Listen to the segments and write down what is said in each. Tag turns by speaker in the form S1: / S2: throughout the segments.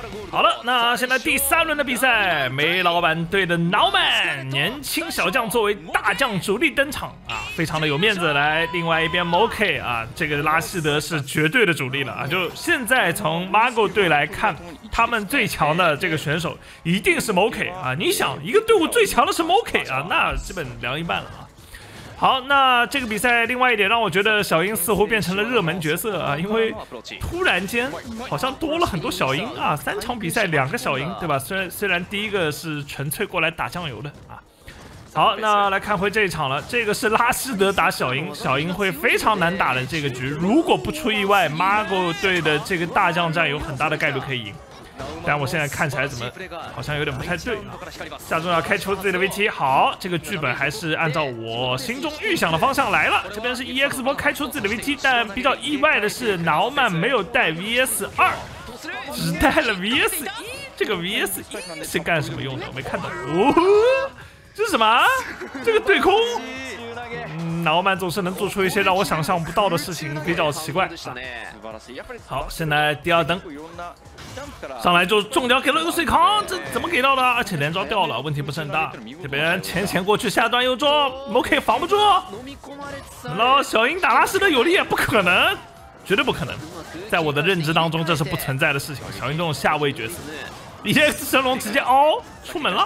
S1: 好了，那现在第3轮的比赛，梅老板队的脑曼年轻小将作为大将主力登场啊，非常的有面子。来，另外一边 Moke 啊，这个拉希德是绝对的主力了啊。就现在从 Margo 队来看，他们最强的这个选手一定是 Moke 啊。你想，一个队伍最强的是 Moke 啊，那基本凉一半了啊。好，那这个比赛另外一点让我觉得小樱似乎变成了热门角色啊，因为突然间好像多了很多小樱啊，3场比赛2个小樱，对吧？虽然第一个是纯粹过来打酱油的啊。好，那来看回这一场了，这个是拉希德打小樱，小樱会非常难打的这个局，如果不出意外 ，Margo 队的这个大将战有很大的概率可以赢。但我现在看起来怎么好像有点不太对啊！下中要开球自己的 VT， 好，这个剧本还是按照我心中预想的方向来了。这边是 EX 波开出自己的 VT， 但比较意外的是，挠曼没有带 VS2， 只带了 VS1。这个 VS1是干什么用的？我没看到。哦，这是什么？这个对空。挠曼总是能做出一些让我想象不到的事情，比较奇怪啊。好，现在第2灯。上来就中掉给了个水康，这怎么给到的？而且连招掉了，问题不是很大。这边前过去，下段又中 ，Moke 防不住。难道小樱打拉希德有利？不可能，绝对不可能。在我的认知当中，这是不存在的事情。小樱这种下位角色 ，VS 神龙直接凹出门了。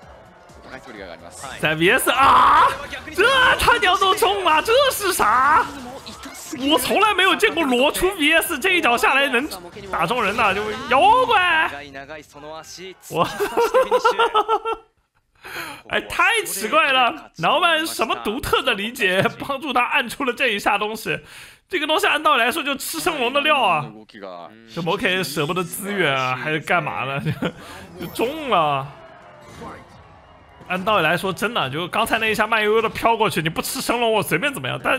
S1: 在 VS 啊，这他娘都中了，这是啥？我从来没有见过罗出 VS 这一脚下来能打中人的，就妖怪！我，哎，太奇怪了！挠曼什么独特的理解帮助他按出了这一下东西？这个东西按道理来说就吃生龙的料啊！这 Moke 舍不得资源啊，还是干嘛呢？就中了。按道理来说，真的就刚才那一下慢悠悠的飘过去，你不吃神龙我随便怎么样，但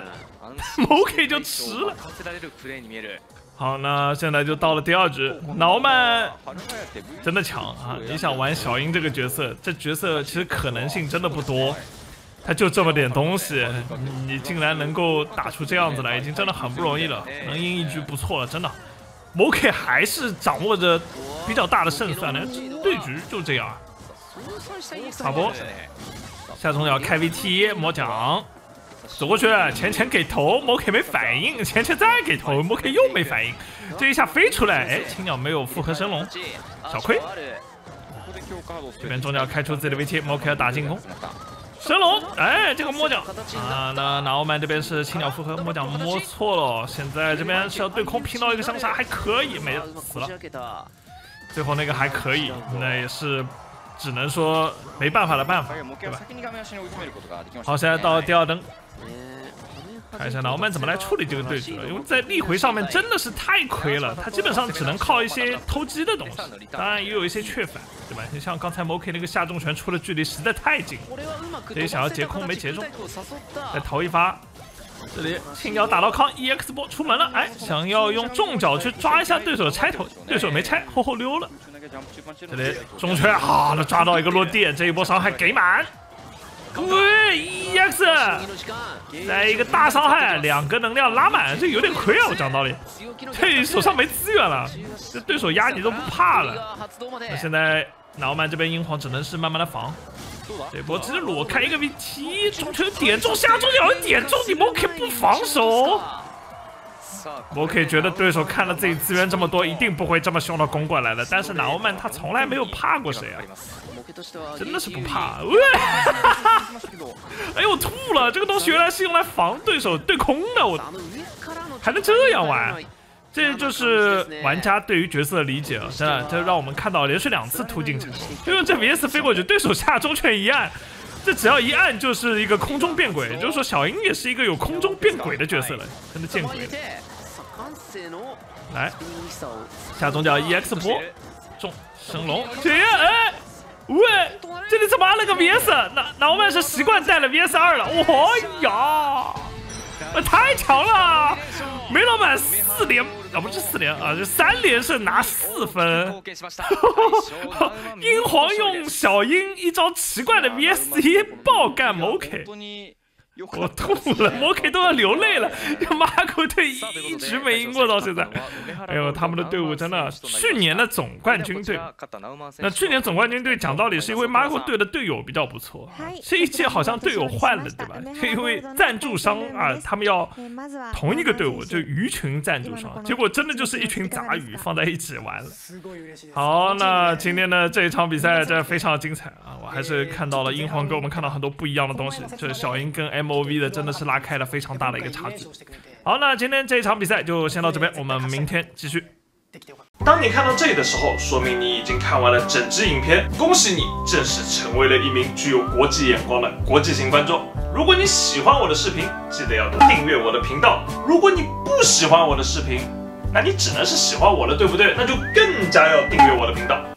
S1: Moke 就吃了。好，那现在就到了第2局，挠曼真的强啊！你想玩小樱这个角色，这角色其实可能性真的不多，他就这么点东西，你竟然能够打出这样子来，已经真的很不容易了，能赢一局不错了，真的。Moke 还是掌握着比较大的胜算的，对局就这样。卡波下中要开 VT 魔奖，走过去前给头 ，Moke 没反应，前再给头 ，Moke 又没反应，这一下飞出来，哎，青鸟没有复合升龙，小亏。这边中鸟开出自己的 VT，Moke 要打进攻，升龙，哎，这个魔奖啊，那挠曼这边是青鸟复合，魔奖摸错了，现在这边是要对空拼到一个伤杀，还可以，没死了，最后那个还可以，那也是。只能说没办法的办法，对吧？好，现在到第2灯，看一下挠曼怎么来处理这个对局了。因为在力回上面真的是太亏了，他基本上只能靠一些偷鸡的东西，当然也有一些雀反，对吧？你像刚才 Moke 那个下重拳出的距离实在太近，这里想要截空没截中，再投一发。这里青鸟打到康 EX 波出门了，哎，想要用重脚去抓一下对手的拆头，对手没拆，后溜了。这里中拳好了，抓到一个落地，这一波伤害给满。喂 ，EX， 再一个大伤害，2个能量拉满，这有点亏啊！我讲道理，这手上没资源了，这对手压你都不怕了。那现在挠曼这边英皇只能是慢慢的防。这波直接裸开一个 VT， 中拳点中，下中脚点中，你 Moke 不防守 ，Moke 觉得对手看了自己资源这么多，一定不会这么凶的攻过来的。但是挠曼他从来没有怕过谁啊，真的是不怕。哎呦，我吐了！这个东西原来是用来防对手对空的，我还能这样玩？这就是玩家对于角色的理解啊，真的，这让我们看到连续2次突进成功。就用这 VS 飞过去，对手下中拳一按，这只要一按就是一个空中变轨，就是说小樱也是一个有空中变轨的角色了，真的见鬼了。来，下中脚 EX 波，中升龙，这哎，喂，这里怎么按了个 VS？ 挠曼是习惯带了 VS2了，哦呀！太强了！梅老板4连啊，不是4连啊，就3连胜拿4分。英皇用小樱一招奇怪的 VS1 爆干 Moke， 我吐了，摩 K 都要流泪了。马国队一直没赢过到现在。哎呦，他们的队伍真的，去年的总冠军队。那去年总冠军队讲道理是因为马国队的队友比较不错，这一届好像队友换了，对吧？因为赞助商啊，他们要同一个队伍，就鱼群赞助商，结果真的就是一群杂鱼放在一起玩了。好，那今天的这一场比赛真的非常精彩啊！我还是看到了英皇给我们看到很多不一样的东西，这小鹰跟 MOV 的真的是拉开了非常大的一个差距。好，那今天这一场比赛就先到这边，我们明天继续。当你看到这里的时候，说明你已经看完了整支影片，恭喜你正式成为了一名具有国际眼光的国际型观众。如果你喜欢我的视频，记得要订阅我的频道。如果你不喜欢我的视频，那你只能是喜欢我的，对不对？那就更加要订阅我的频道。